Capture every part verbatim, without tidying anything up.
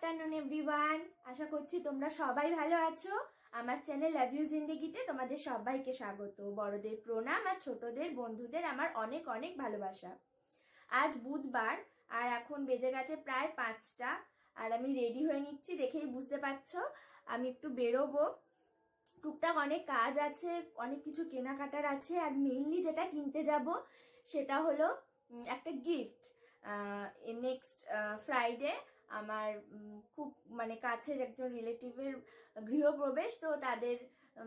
Afternoon everyone, আশা করছি তোমরা সবাই ভালো আছো। আমার চ্যানেল লাভ ইউ জিন্দেগিতে তোমাদের সবাইকে স্বাগত। বড়দের প্রণাম আর ছোটদের বন্ধুদের আমার অনেক অনেক ভালোবাসা। আজ বুধবার আর এখন বেজে গেছে প্রায় পাঁচটা, আর আমি রেডি হয়ে নিচ্ছি। দেখেই বুঝতে পারছো আমি একটু বেরোবো। টুকটাক অনেক কাজ আছে, অনেক কিছু কেনাকাটার আছে। আর মেইনলি যেটা কিনতে যাব সেটা হলো একটা গিফট। নেক্সট ফ্রাইডে আমার খুব মানে কাছের একজন রিলেটিভের গৃহপ্রবেশ, তো তাদের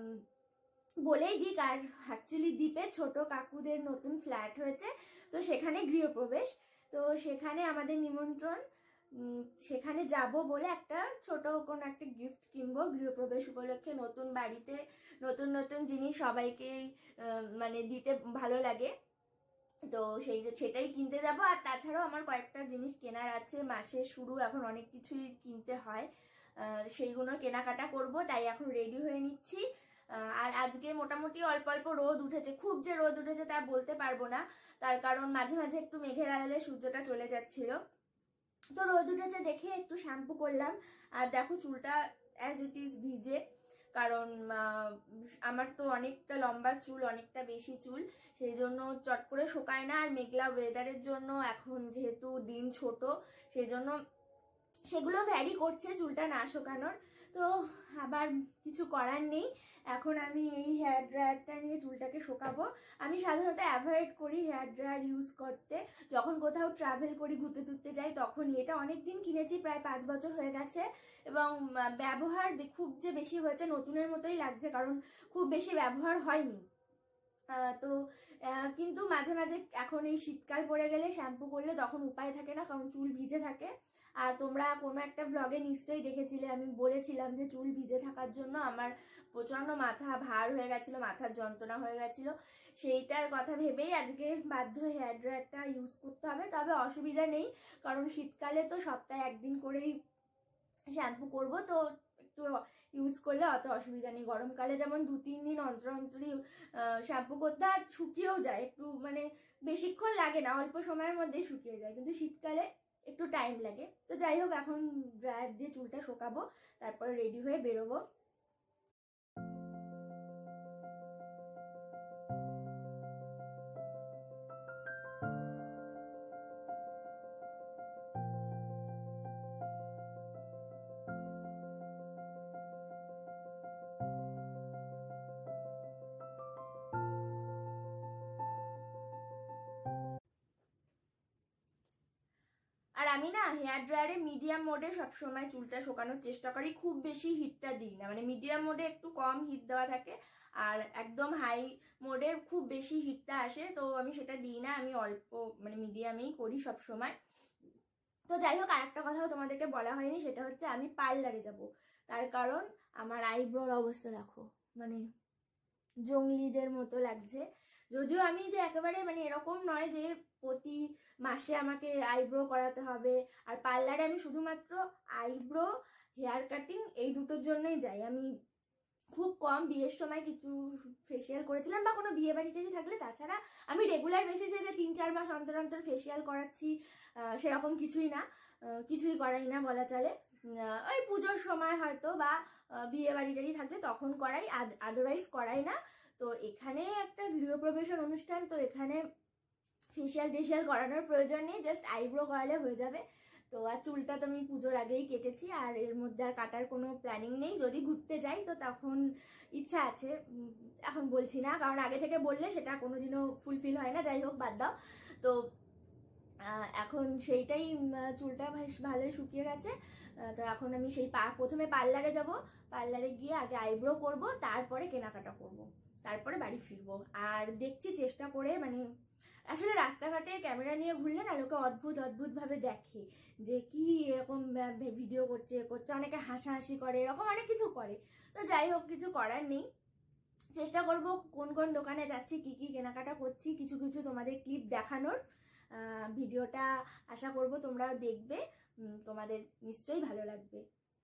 বলেই দিক। আর অ্যাকচুয়ালি দ্বীপে ছোট কাকুদের নতুন ফ্ল্যাট হয়েছে, তো সেখানে গৃহপ্রবেশ। তো সেখানে আমাদের নিমন্ত্রণ, সেখানে যাব বলে একটা ছোট কোনো একটা গিফট কিনবো গৃহপ্রবেশ উপলক্ষে। নতুন বাড়িতে নতুন নতুন জিনিস সবাইকেই মানে দিতে ভালো লাগে, তো সেই যে সেটাই কিনতে যাব। আর তাছাড়াও আমার কয়েকটা জিনিস কেনার আছে, মাসের শুরু, এখন অনেক কিছুই কিনতে হয়, সেইগুলো কেনাকাটা করব। তাই এখন রেডি হয়ে নিচ্ছি। আর আজকে মোটামুটি অল্প অল্প রোদ উঠেছে, খুব যে রোদ উঠেছে তা বলতে পারবো না, তার কারণ মাঝে মাঝে একটু মেঘের আড়ালে সূর্যটা চলে যাচ্ছিল। তো রোদ উঠেছে দেখে একটু শ্যাম্পু করলাম। আর দেখো চুলটা অ্যাজ ইট ইজ ভিজে, কারণ আমার তো অনেকটা লম্বা চুল, অনেকটা বেশি চুল, সেই জন্য চট করে শোকায় না। আর মেঘলা ওয়েদারের জন্য এখন যেহেতু দিন ছোট, সেই জন্য সেগুলো ভ্যারি করছে চুলটা না শোকানোর। তো আবার কিছু করার নেই, এখন আমি এই হেয়ার ড্রায়ারটা নিয়ে চুলটাকে শোকাবো। আমি সাধারণত অ্যাভয়েড করি হেয়ার ড্রায়ার ইউজ করতে, যখন কোথাও ট্রাভেল করি, ঘুরতে টুরতে যাই তখনই। এটা অনেক দিন কিনেছি, প্রায় পাঁচ বছর হয়ে গেছে, এবং ব্যবহার খুব যে বেশি হয়েছে নতুনের মতোই লাগছে, কারণ খুব বেশি ব্যবহার হয়নি। তো কিন্তু মাঝে মাঝে এখন এই শীতকাল পড়ে গেলে শ্যাম্পু করলে তখন উপায় থাকে না, কারণ চুল ভিজে থাকে। আর তোমরা কোনো একটা ব্লগে নিশ্চয়ই দেখেছিলে, আমি বলেছিলাম যে চুল ভিজে থাকার জন্য আমার প্রচণ্ড মাথা ভার হয়ে গেছিল, মাথার যন্ত্রণা হয়ে গেছিল। সেইটার কথা ভেবেই আজকে বাধ্য হেয়ার ড্রায়ারটা ইউজ করতে হবে। তবে অসুবিধা নেই, কারণ শীতকালে তো সপ্তাহে একদিন করেই শ্যাম্পু করব, তো একটু ইউজ করলে অত অসুবিধা নেই। গরমকালে যেমন দু তিন দিন অন্তর অন্তরই শ্যাম্পু করতে, আর শুকিয়েও যায়, একটু মানে বেশিক্ষণ লাগে না, অল্প সময়ের মধ্যেই শুকিয়ে যায়, কিন্তু শীতকালে একটু টাইম লাগে। তো যাই হোক, এখন ড্রায়ার দিয়ে চুলটা শোকাবো, তারপরে রেডি হয়ে বেরোবো। আর আমি না হেয়ার ড্রায়ারে মিডিয়াম মোডে সবসময় চুলটা শোকানোর চেষ্টা করি, খুব বেশি হিটটা দিই না, মানে মিডিয়াম মোডে একটু কম হিট দেওয়া থাকে, আর একদম হাই মোডে খুব বেশি হিটটা আসে, তো আমি সেটা দিই না, আমি অল্প মানে মিডিয়ামেই করি সব সময়। তো যাই হোক, আর একটা কথাও তোমাদেরকে বলা হয়নি, সেটা হচ্ছে আমি পার্লারে যাব, তার কারণ আমার আইব্রোর অবস্থা দেখো, মানে জঙ্গলিদের মতো লাগছে। যদিও আমি যে একেবারে মানে এরকম নয় যে প্রতি মাসে আমাকে আইব্রো করাতে হবে, আর পার্লারে আমি শুধুমাত্র আইব্রো, হেয়ার কাটিং এই দুটোর জন্যই যাই। আমি খুব কম বিয়ের সময় কিছু ফেসিয়াল করেছিলাম, বা কোনো বিয়ে বাড়ি টাড়ি থাকলে, তাছাড়া আমি রেগুলার বেসিসে যে তিন চার মাস অন্তর অন্তর ফেসিয়াল করাচ্ছি সেরকম কিছুই না, কিছুই করাই না বলা চলে। ওই পুজোর সময় হয়তো বা বিয়ে বাড়ি টাড়ি থাকলে তখন করাই, আদারওয়াইজ করাই না। তো এখানে একটা গৃহপ্রবেশের অনুষ্ঠান, তো এখানে ফেসিয়াল টেসিয়াল করানোর প্রয়োজন নেই, জাস্ট আইব্রো করালে হয়ে যাবে। তো আর চুলটা তো আমি পুজোর আগেই কেটেছি, আর এর মধ্যে আর কাটার কোনো প্ল্যানিং নেই। যদি ঘুরতে যাই তো তখন ইচ্ছা আছে, এখন বলছি না, কারণ আগে থেকে বললে সেটা কোনোদিনও ফুলফিল হয় না। যাই হোক, বাদ দাও। তো এখন সেইটাই, চুলটা বেশ ভালোই শুকিয়ে গেছে, তো এখন আমি সেই পা প্রথমে পার্লারে যাব, পার্লারে গিয়ে আগে আইব্রো করব, তারপরে কেনাকাটা করব, তারপরে বাড়ি ফিরবো। আর দেখছি চেষ্টা করে, মানে আসলে রাস্তাঘাটে ক্যামেরা নিয়ে ঘুরলে না লোকে অদ্ভুত অদ্ভুত ভাবে দেখে যে কি এরকম ভিডিও করছে করছে অনেকে হাসাহাসি করে, এরকম অনেক কিছু করে। তো যাই হোক, কিছু করার নেই, চেষ্টা করব কোন কোন দোকানে যাচ্ছি, কি কি কেনাকাটা করছি, কিছু কিছু তোমাদের ক্লিপ দেখানোর। ভিডিওটা আশা করব তোমরাও দেখবে, তোমাদের নিশ্চয়ই ভালো লাগবে।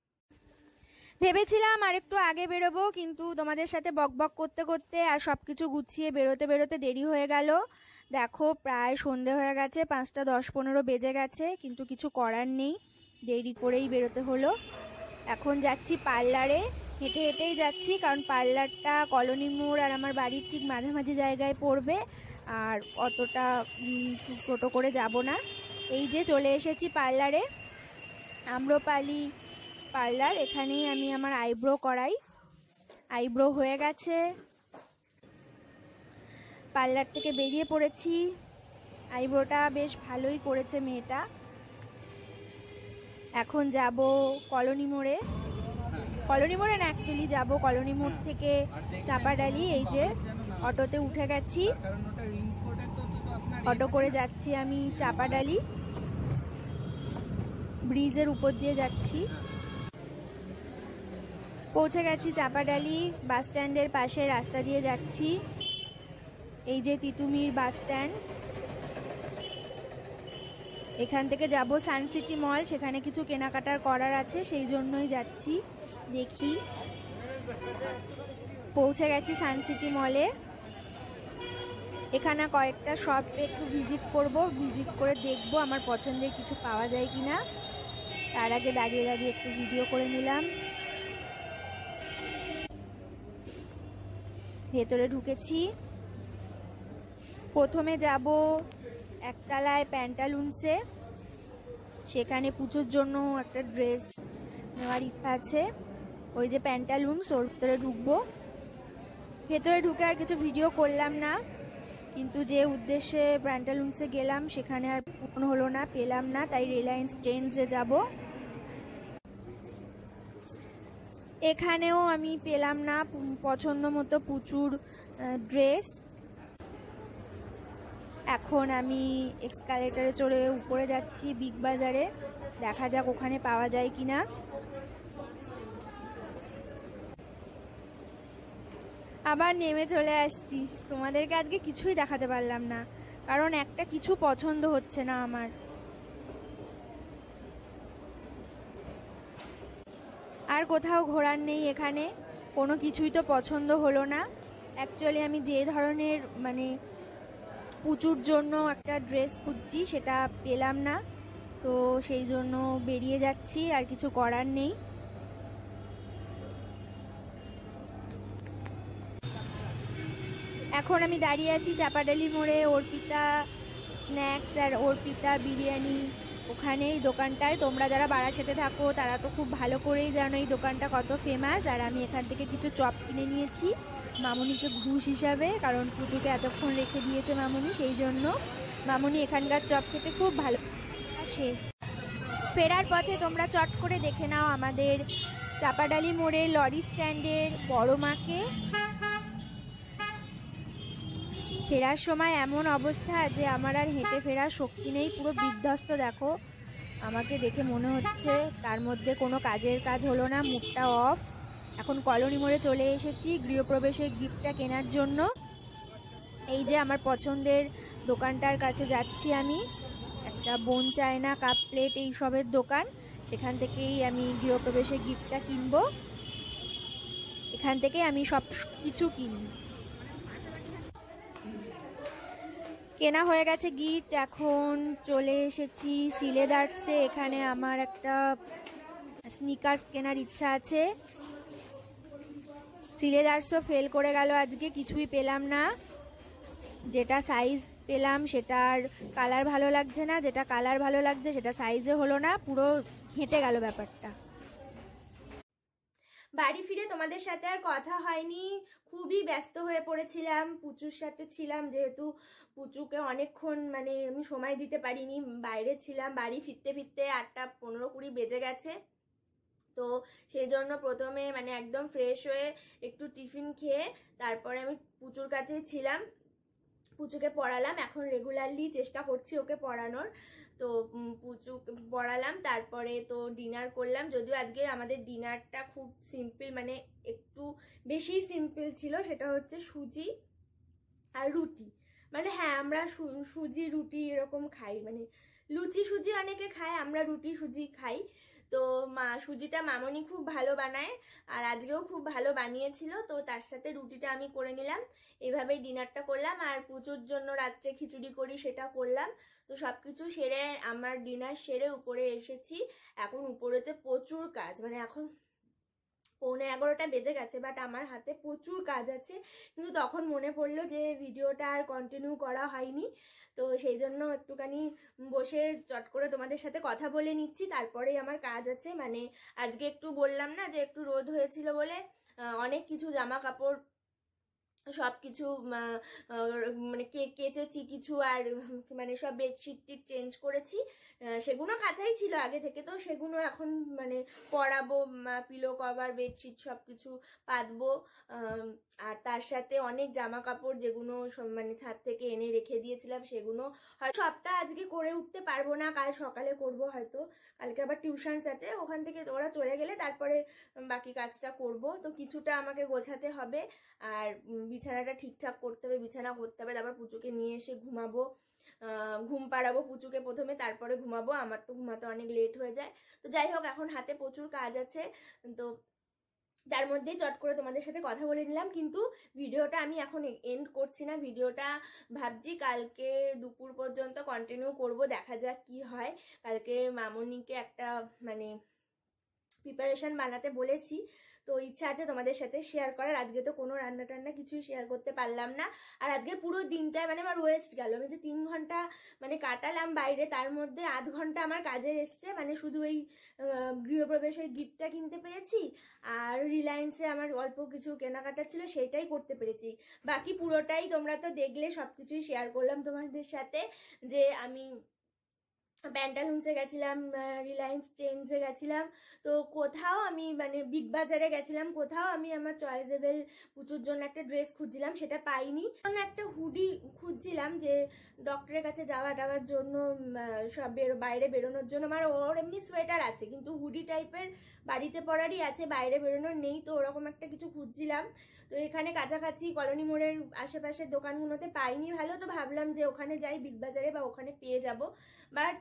ভেবেছিলাম আর একটু আগে বেরোবো, কিন্তু তোমাদের সাথে বকবক করতে করতে আর সবকিছু গুছিয়ে বেরোতে বেরোতে দেরি হয়ে গেল। দেখো প্রায় সন্ধে হয়ে গেছে, পাঁচটা দশ পনেরো বেজে গেছে, কিন্তু কিছু করার নেই, দেরি করেই বেরোতে হলো। এখন যাচ্ছি পার্লারে, হেঁটে হেঁটেই যাচ্ছি, কারণ পার্লারটা কলোনি মোড় আর আমার বাড়ির ঠিক মাঝামাঝি জায়গায় পড়বে, আর অতটা টোটো করে যাব না। এই যে চলে এসেছি পার্লারে, আম্রপালি পার্লার। এখানেই আমি আমার আইব্রো করাই। আইব্রো হয়ে গেছে, পার্লার থেকে বেরিয়ে পড়েছি। আইব্রোটা বেশ ভালোই করেছে মেয়েটা। এখন যাব কলোনি মোড়ে, কলোনি মোড়ে না অ্যাকচুয়ালি যাব কলোনি মোড় থেকে চাপাডালি। এই যে অটোতে উঠে গেছি, অটো করে যাচ্ছি আমি চাপাডালি, ব্রিজের উপর দিয়ে যাচ্ছি। পৌঁছে গেছি চাপাডালি বাস স্ট্যান্ডের পাশে, রাস্তা দিয়ে যাচ্ছি। এই যে তিতুমির বাস স্ট্যান্ড, এখান থেকে যাব সানসিটি মল, সেখানে কিছু কেনাকাটার করার আছে, সেই জন্যই যাচ্ছি। দেখি পৌঁছে গেছি সানসিটি মলে। এখানে কয়েকটা শপ একটু ভিজিট করব, ভিজিট করে দেখব আমার পছন্দের কিছু পাওয়া যায় কিনা। তার আগে দাঁড়িয়ে দাঁড়িয়ে একটু ভিডিও করে নিলাম। ভেতরে ঢুকেছি। প্রথমে যাব একতলায় প্যান্টালুন্সে, সেখানে পুজোর জন্য একটা ড্রেস নেওয়ার ইচ্ছা আছে। ওই যে প্যান্টালুন্স, ওর ভিতরে ঢুকবো। ভেতরে ঢুকে আর কিছু ভিডিও করলাম না, কিন্তু যে উদ্দেশ্যে প্যান্টালুন্সে গেলাম সেখানে আর পূর্ণ হলো না, পেলাম না, তাই রিলায়েন্স ট্রেন্ডসে যাব। এখানেও আমি পেলাম না পছন্দ মতো পুচুর ড্রেস। এখন আমি এক্সকালেটারে চড়ে উপরে যাচ্ছি বিগ বাজারে, দেখা যাক ওখানে পাওয়া যায় কিনা। আবার নেমে চলে আসছি, তোমাদেরকে আজকে কিছুই দেখাতে পারলাম না, কারণ একটা কিছু পছন্দ হচ্ছে না আমার। আর কোথাও ঘোরার নেই, এখানে কোনো কিছুই তো পছন্দ হলো না। অ্যাকচুয়ালি আমি যে ধরনের মানে পুজোর জন্য একটা ড্রেস খুঁজছি সেটা পেলাম না, তো সেই জন্য বেরিয়ে যাচ্ছি, আর কিছু করার নেই। এখন আমি দাঁড়িয়ে আছি চাপাডালি মোড়ে অর্পিতা স্ন্যাক্স আর অর্পিতা বিরিয়ানি, ওখানেই দোকানটায়। তোমরা যারা বারাসাতে থাকো তারা তো খুব ভালো করেই জানো এই দোকানটা কত ফেমাস। আর আমি এখান থেকে কিছু চপ কিনে নিয়েছি মামুনিকে ঘুষ হিসাবে, কারণ পুজোকে এতক্ষণ রেখে দিয়েছে মামুনি, সেই জন্য। মামুনি এখানকার চপ খেতে খুব ভালো আসে। ফেরার পথে তোমরা চট করে দেখে নাও আমাদের চাপাডালি মোড়ে লরি স্ট্যান্ডের বড় মাকে। ফেরার সময় এমন অবস্থা যে আমার আর হেঁটে ফেরার শক্তি নেই, পুরো বিধ্বস্ত। দেখো আমাকে দেখে মনে হচ্ছে তার মধ্যে কোনো কাজের কাজ হলো না, মুখটা অফ। এখন কলোনি মোড়ে চলে এসেছি গৃহপ্রবেশের গিফটটা কেনার জন্য। এই যে আমার পছন্দের দোকানটার কাছে যাচ্ছি আমি, একটা বোন চায়না কাপ প্লেট এই সবের দোকান, সেখান থেকেই আমি গৃহপ্রবেশের গিফটটা কিনবো। এখান থেকে আমি সব কিছু কিনি। কেনা হয়ে গেছে গিফট, এখন চলে এসেছি সিলেদার্সে। এখানে আমার একটা স্নিকার্স কেনার ইচ্ছা আছে। সিলেদার্সও ফেল করে গেল আজকে, কিছুই পেলাম না। যেটা সাইজ পেলাম সেটার কালার ভালো লাগছে না, যেটা কালার ভালো লাগছে সেটা সাইজে হলো না, পুরো ঘেঁটে গেল ব্যাপারটা। বাড়ি ফিরে তোমাদের সাথে আর কথা হয়নি, খুবই ব্যস্ত হয়ে পড়েছিলাম, পুচুর সাথে ছিলাম, যেহেতু পুচুকে অনেকক্ষণ মানে আমি সময় দিতে পারিনি, বাইরে ছিলাম। বাড়ি ফিরতে ফিরতে আটটা পনেরো কুড়ি বেজে গেছে, তো সেই জন্য প্রথমে মানে একদম ফ্রেশ হয়ে একটু টিফিন খেয়ে তারপরে আমি পুচুর কাছেই ছিলাম, পুচুকে পড়ালাম। এখন রেগুলারলি চেষ্টা করছি ওকে পড়ানোর, তো পুচু পড়ালাম, তারপরে তো ডিনার করলাম। যদিও আজকে আমাদের ডিনারটা খুব সিম্পল, মানে একটু বেশি সিম্পল ছিল। সেটা হচ্ছে সুজি আর রুটি। মানে হ্যাঁ, আমরা সুজি রুটি এরকম খাই, মানে লুচি সুজি অনেকে খায়, আমরা রুটি সুজি খাই। তো তো মা সুজিটা মামনি খুব ভালো বানায়, আর আজকেও খুব ভালো বানিয়েছিল। তো তার সাথে রুটিটা আমি করে নিলাম, এইভাবেই ডিনারটা করলাম। আর পুজোর জন্য রাত্রে খিচুড়ি করি, সেটা করলাম। তো সব কিছু সেরে আমার ডিনার সেরে উপরে এসেছি। এখন উপরেতে প্রচুর কাজ, মানে এখন পৌনে এগারোটা বেজে গেছে, বাট আমার হাতে প্রচুর কাজ আছে। কিন্তু তখন মনে পড়লো যে ভিডিওটা আর কন্টিনিউ করা হয়নি, তো সেই জন্য একটুখানি বসে চট করে তোমাদের সাথে কথা বলে নিচ্ছি, তারপরেই আমার কাজ আছে। মানে আজকে একটু বললাম না যে একটু রোদ হয়েছিল বলে অনেক কিছু জামা কাপড় সব কিছু মানে কেচেছি কিছু, আর মানে সব বেডশিট টিট চেঞ্জ করেছি, সেগুলো কাঁচাই ছিল আগে থেকে। তো সেগুলো এখন মানে পরাবো, পিলো কভার বেডশিট সব কিছু পাতবো। আর তার সাথে অনেক জামা কাপড় যেগুলো মানে ছাদ থেকে এনে রেখে দিয়েছিলাম, সেগুলো হয়তো সবটা আজকে করে উঠতে পারবো না, কাল সকালে করব হয়তো। কালকে আবার টিউশনস আছে, ওখান থেকে ওরা চলে গেলে তারপরে বাকি কাজটা করব। তো কিছুটা আমাকে গোছাতে হবে, আর বিছানাটা ঠিকঠাক করতে হবে, বিছানা করতে হবে, তারপর পুচুকে নিয়ে এসে ঘুমাবো, ঘুম পাড়াবো পুচুকে প্রথমে, তারপরে ঘুমাবো। আমার তো ঘুমাতে অনেক লেট হয়ে যায়। তো যাই হোক, এখন হাতে প্রচুর কাজ আছে, তো তার মধ্যেই চট করে তোমাদের সাথে কথা বলে নিলাম। কিন্তু ভিডিওটা আমি এখন এন্ড করছি না, ভিডিওটা ভাবছি কালকে দুপুর পর্যন্ত কন্টিনিউ করব, দেখা যাক কি হয়। কালকে মামনিকে একটা মানে প্রিপারেশন বানাতে বলেছি, তো ইচ্ছা আছে তোমাদের সাথে শেয়ার করার। আজকে তো কোনো রান্না টান্না কিছুই শেয়ার করতে পারলাম না, আর আজকে পুরো দিনটায় মানে আমার ওয়েস্ট গেল। আমি যে তিন ঘন্টা মানে কাটালাম বাইরে, তার মধ্যে আধ ঘন্টা আমার কাজের এসছে, মানে শুধু এই গৃহপ্রবেশের গিফটটা কিনতে পেরেছি, আর রিলায়েন্সে আমার অল্প কিছু কেনাকাটা ছিল সেইটাই করতে পেরেছি। বাকি পুরোটাই তোমরা তো দেখলে, সব কিছুই শেয়ার করলাম তোমাদের সাথে। যে আমি প্যান্টালুন্সে গেছিলাম, রিলায়েন্স ট্রেন্ডসে গেছিলাম, তো কোথাও আমি মানে বিগ বাজারে গেছিলাম, কোথাও আমি আমার চয়েসেবল পুজোর জন্য একটা ড্রেস খুঁজছিলাম, সেটা পাইনি। একটা হুডি খুঁজছিলাম যে ডক্টরের কাছে যাওয়া টাওয়ার জন্য, সব বেরো বাইরে বেরোনোর জন্য। আমার ওর এমনি সোয়েটার আছে, কিন্তু হুডি টাইপের বাড়িতে পরারই আছে, বাইরে বেরোনোর নেই। তো ওরকম একটা কিছু খুঁজছিলাম, তো এখানে কাছাকাছি কলোনি মোড়ের আশেপাশের দোকানগুলোতে পাইনি ভালো, তো ভাবলাম যে ওখানে যাই বিগ বাজারে, বা ওখানে পেয়ে যাব। বাট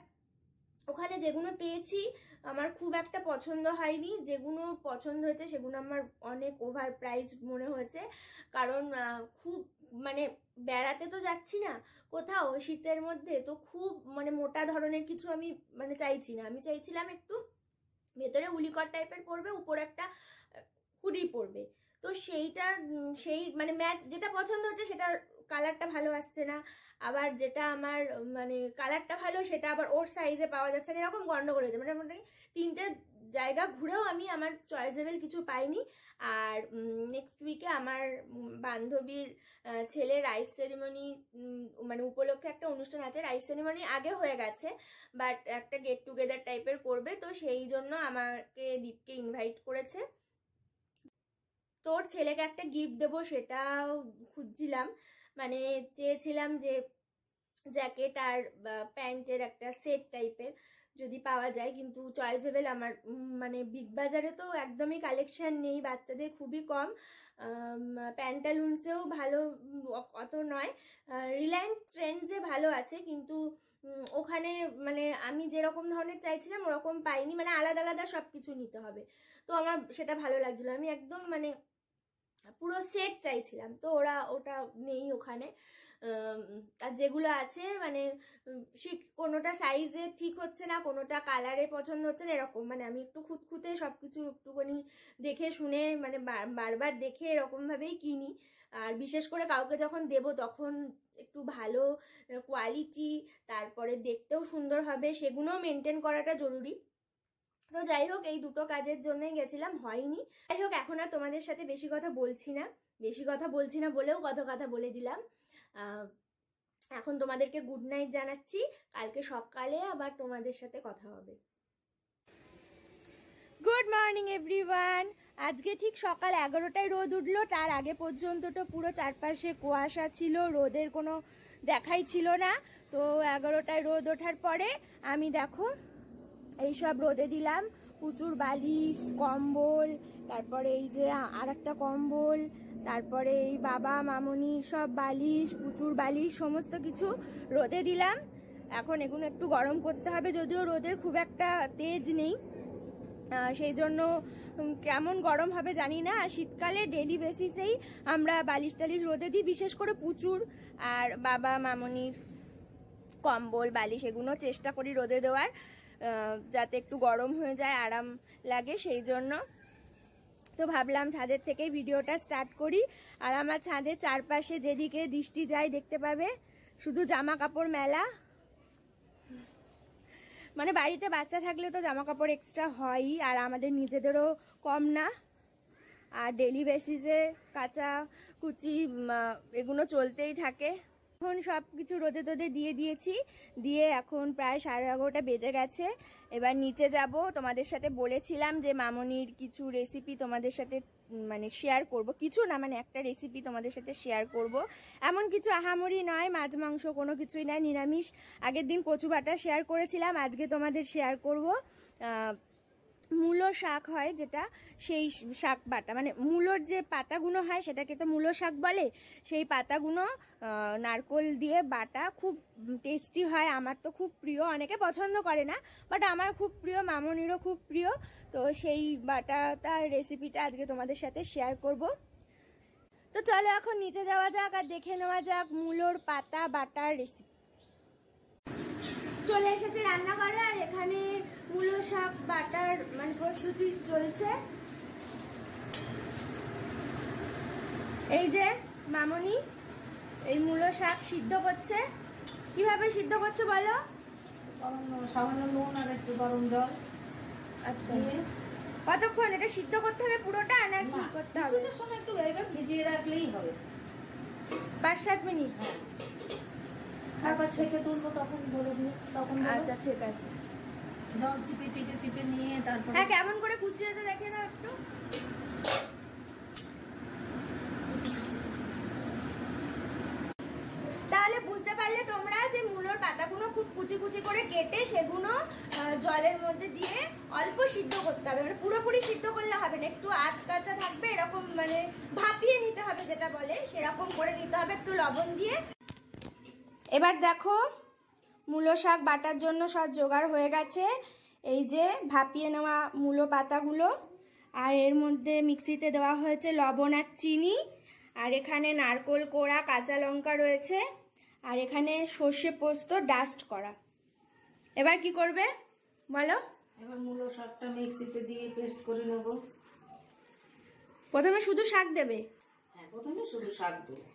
ওখানে যেগুলো পেয়েছি আমার খুব একটা পছন্দ হয়নি, যেগুলো পছন্দ হয়েছে সেগুলো আমার অনেক ওভার প্রাইস মনে হয়েছে। কারণ খুব মানে বেড়াতে তো যাচ্ছি না কোথাও শীতের মধ্যে, তো খুব মানে মোটা ধরনের কিছু আমি মানে চাইছি না। আমি চাইছিলাম একটু ভেতরে উলিকট টাইপের পরবে, উপরে একটা হুডি পরবে। তো সেইটা সেই মানে ম্যাচ যেটা পছন্দ হচ্ছে সেটার কালারটা ভালো আসছে না, আবার যেটা আমার মানে কালারটা ভালো সেটা আবার ওর সাইজে পাওয়া যাচ্ছে না, এরকম গন্ডগোল হয়েছে। মানে মোটামুটি তিনটে জায়গা ঘুরেও আমি আমার চয়েসেবল কিছু পাইনি। আর নেক্সট উইকে আমার বান্ধবীর ছেলে রাইস সেরিমনি মানে উপলক্ষে একটা অনুষ্ঠান আছে, রাইস সেরিমনি আগে হয়ে গেছে, বাট একটা গেট টুগেদার টাইপের করবে, তো সেই জন্য আমাকে দীপকে ইনভাইট করেছে। তোর ছেলেকে একটা গিফট দেবো, সেটাও খুঁজছিলাম, মানে চেয়েছিলাম যে জ্যাকেট আর প্যান্টের একটা সেট টাইপের যদি পাওয়া যায়, কিন্তু চয়েসেবল আমার মানে বিগ বাজারে তো একদমই কালেকশন নেই, বাচ্চাদের খুবই কম, প্যান্টালুন্সেও ভালো অত নয়, রিলায়েন্স ট্রেন্ডসে ভালো আছে, কিন্তু ওখানে মানে আমি যেরকম ধরনের চাইছিলাম ওরকম পাইনি, মানে আলাদা আলাদা সব কিছু নিতে হবে। তো আমার সেটা ভালো লাগছিল, আমি একদম মানে পুরো সেট চাইছিলাম, তো ওরা ওটা নেই ওখানে। আর যেগুলো আছে মানে কোনোটা সাইজে ঠিক হচ্ছে না, কোনোটা কালারে পছন্দ হচ্ছে না, এরকম মানে আমি একটু খুঁতখুঁতে সব কিছু একটুখানি দেখে শুনে মানে বারবার দেখে এরকমভাবেই কিনি। আর বিশেষ করে কাউকে যখন দেব তখন একটু ভালো কোয়ালিটি, তারপরে দেখতেও সুন্দর হবে, সেগুলোও মেনটেন করাটা জরুরি। তো যাই হোক, এই দুটো কাজের জন্যই গেছিলাম, হয়নি। যাই হোক, এখন আর তোমাদের সাথে বেশি কথা বলছি না, বেশি কথা বলছি না বলেও কত কথা বলে দিলাম। এখন তোমাদেরকে গুড নাইট জানাচ্ছি, কালকে সকালে আবার তোমাদের সাথে কথা হবে। Good morning everyone. আজকে ঠিক সকাল এগারোটায় রোদ উঠলো, তার আগে পর্যন্ত তো পুরো চারপাশে কুয়াশা ছিল, রোদের কোনো দেখাই ছিল না। তো এগারোটায় রোদ ওঠার পরে আমি দেখো এইসব রোদে দিলাম, প্রচুর বালিশ, কম্বল, তারপরে এই যে আর একটা কম্বল, তারপরে এই বাবা মামনি সব বালিশ, প্রচুর বালিশ, সমস্ত কিছু রোদে দিলাম। এখন এগুলো একটু গরম করতে হবে, যদিও রোদের খুব একটা তেজ নেই, সেই জন্য কেমন গরম হবে জানি না। আর শীতকালে ডেলি বেসিসেই আমরা বালিশ টালিশ রোদে দিই, বিশেষ করে পুচুর আর বাবা মামনির কম্বল বালিশ এগুলো চেষ্টা করি রোদে দেওয়ার, যাতে একটু গরম হয়ে যায়, আরাম লাগে। সেই জন্য তো ভাবলাম ছাদের থেকেই ভিডিওটা স্টার্ট করি। আর আমার ছাদের চারপাশে যেদিকে দৃষ্টি যায় দেখতে পাবে শুধু জামা কাপড় মেলা। মানে বাড়িতে বাচ্চা থাকলে তো জামা কাপড় এক্সট্রা হয়ই, আর আমাদের নিজেদেরও কম না। আর ডেলি বেসিসে কাচা কুচি এগুলো চলতেই থাকে। এখন সব কিছু রোদে তোদে দিয়ে দিয়েছি, দিয়ে এখন প্রায় সাড়ে এগারোটা বেজে গেছে। এবার নিচে যাব। তোমাদের সাথে বলেছিলাম যে মামনির কিছু রেসিপি তোমাদের সাথে মানে শেয়ার করব, কিছু না মানে একটা রেসিপি তোমাদের সাথে শেয়ার করব। এমন কিছু আহামরি নয়, মাছ মাংস কোনো কিছুই নয়, নিরামিষ। আগের দিন কচু বাটা শেয়ার করেছিলাম, আজকে তোমাদের শেয়ার করব মূলো শাক হয় যেটা, সেই শাক বাটা, মানে মূলোর যে পাতাগুলো হয় সেটাকে তো মূলো শাক বলে। সেই পাতাগুলো নারকোল দিয়ে বাটা, খুব টেস্টি হয়। আমার তো খুব প্রিয়, অনেকে পছন্দ করে না, বাট আমার খুব প্রিয়, মামনিরও খুব প্রিয়। তো সেই বাটাটার রেসিপিটা আজকে তোমাদের সাথে শেয়ার করব। তো চলো এখন নিচে যাওয়া যাক আর দেখে নেওয়া যাক মূলোর পাতা বাটার রেসিপি। চলে এসেছে রান্নাঘরে, আর এখানে মূলো শাক বাটার মানে প্রস্তুতি চলছে। এই যে মামনি এই মূলো শাক সিদ্ধ করছে। কিভাবে সিদ্ধ করছে বলো? সামান্য নুন আর একটু গরম জল। আচ্ছা, কতক্ষণ এটা সিদ্ধ করতে হবে পুরোটা, না কি করতে হবে? সময় একটু ভিজিয়ে রাখলেই হবে, পাঁচ সাত মিনিট। তারপর ছেঁকে তুলবো, তখন বলে দিও তখন। আচ্ছা ঠিক আছে। জল চিপে চিপে চিপে নিয়ে তারপর হ্যাঁ, কেমন করে কুচিয়েছে দেখে নাও একটু। তাহলে বুঝতে পারলে তোমরা যে মূলোর পাতাগুলো খুব কুচি কুচি করে কেটে সেগুলো জলের মধ্যে দিয়ে অল্প সিদ্ধ করতে হবে। মানে পুরোপুরি সিদ্ধ করলে হবে না, একটু আধ কাঁচা থাকবে, এরকম মানে ভাপিয়ে নিতে হবে যেটা বলে, সেরকম করে নিতে হবে একটু লবণ দিয়ে। এবার দেখো মূলো শাক বাটার জন্য সব জোগাড় হয়ে গেছে। এই যে ভাপিয়ে নেওয়া মূলো পাতাগুলো, আর এর মধ্যে মিক্সিতে দেওয়া হয়েছে লবণ আর চিনি, আর এখানে নারকোল কোড়া, কাঁচা লঙ্কা রয়েছে, আর এখানে সর্ষে পোস্ত ডাস্ট করা। এবার কি করবে বলো? এবার মূলো শাকটা মিক্সিতে দিয়ে পেস্ট করে নেব। প্রথমে শুধু শাক দেবে? হ্যাঁ, প্রথমে শুধু শাক দেবো।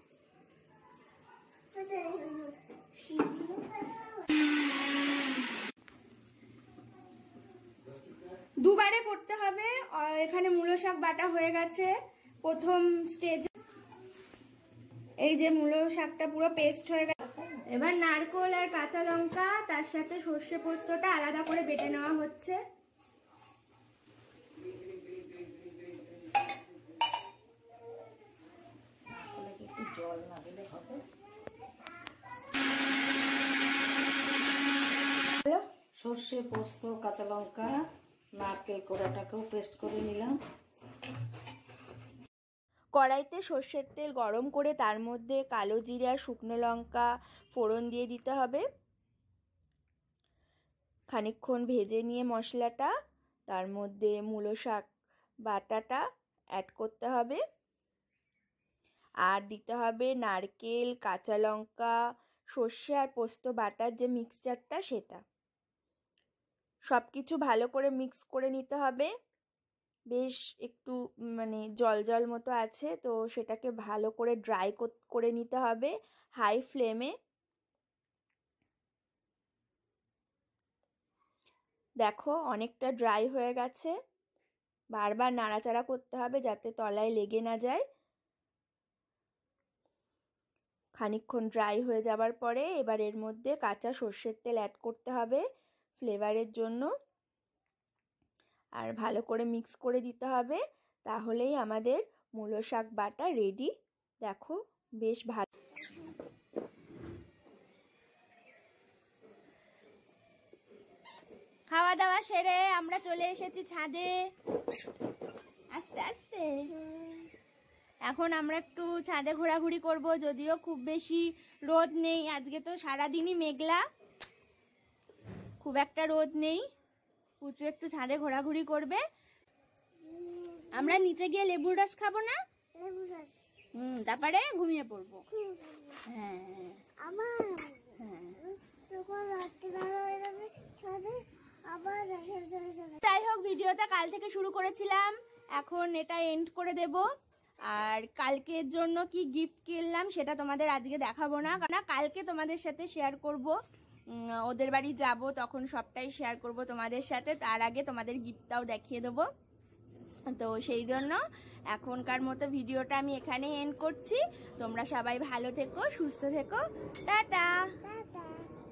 দুবারে করতে হবে। এখানে মূলো শাক বাটা হয়ে গেছে প্রথম স্টেজে। এই যে মূলো শাকটা পুরো পেস্ট হয়ে গেছে। এবার নারকোল আর কাঁচা লঙ্কা তার সাথে সর্ষে পোস্তটা আলাদা করে বেটে নেওয়া হচ্ছে। জল না দিলে হবে। সর্ষে পোস্ত কাঁচা লঙ্কা নারকেল কোড়াটাকেও পেস্ট করে নিলাম। কড়াইতে সর্ষের তেল গরম করে তার মধ্যে কালো জিরে আর শুকনো লঙ্কা ফোড়ন দিয়ে দিতে হবে। খানিকক্ষণ ভেজে নিয়ে মশলাটা তার মধ্যে মূলো শাক বাটাটা অ্যাড করতে হবে, আর দিতে হবে নারকেল, কাঁচা লঙ্কা, সর্ষে আর পোস্ত বাটার যে মিক্সচারটা সেটা। সব কিছু ভালো করে মিক্স করে নিতে হবে। বেশ একটু মানে জল জল মতো আছে, তো সেটাকে ভালো করে ড্রাই করে নিতে হবে হাই ফ্লেমে। দেখো অনেকটা ড্রাই হয়ে গেছে, বারবার নাড়াচাড়া করতে হবে যাতে তলায় লেগে না যায়। খানিকক্ষণ ড্রাই হয়ে যাবার পরে এবার এর মধ্যে কাঁচা সর্ষের তেল অ্যাড করতে হবে ফ্লেভারের জন্য, আর ভালো করে মিক্স করে দিতে হবে। তাহলেই আমাদের মূলো শাক বাটা রেডি। দেখো বেশ ভালো। খাওয়া দাওয়া সেরে আমরা চলে এসেছি ছাদে। আস্তে আস্তে এখন আমরা একটু ছাদে ঘোরাঘুরি করব, যদিও খুব বেশি রোদ নেই আজকে, তো সারাদিনই মেঘলা, খুব একটা রোদ নেই। পুচু একটু ছাদে ঘোরাঘুরি করবে। আমরা নিচে গিয়ে লেবুর রস খাবো না? হুম, তারপরে ঘুমিয়ে পড়বো। হ্যাঁ হ্যাঁ। যাই হোক, ভিডিওটা কাল থেকে শুরু করেছিলাম, এখন এটা এন্ড করে দেব। আর কালকের জন্য কি গিফট কিনলাম সেটা তোমাদের আজকে দেখাবো না, কারণ কালকে তোমাদের সাথে শেয়ার করব। ওদের বাড়ি যাব, তখন সবটাই শেয়ার করব তোমাদের সাথে। তার আগে তোমাদের গিফটটাও দেখিয়ে দেবো। তো সেই জন্য এখনকার মতো ভিডিওটা আমি এখানেই এন্ড করছি। তোমরা সবাই ভালো থেকো, সুস্থ থেকো, টাটা।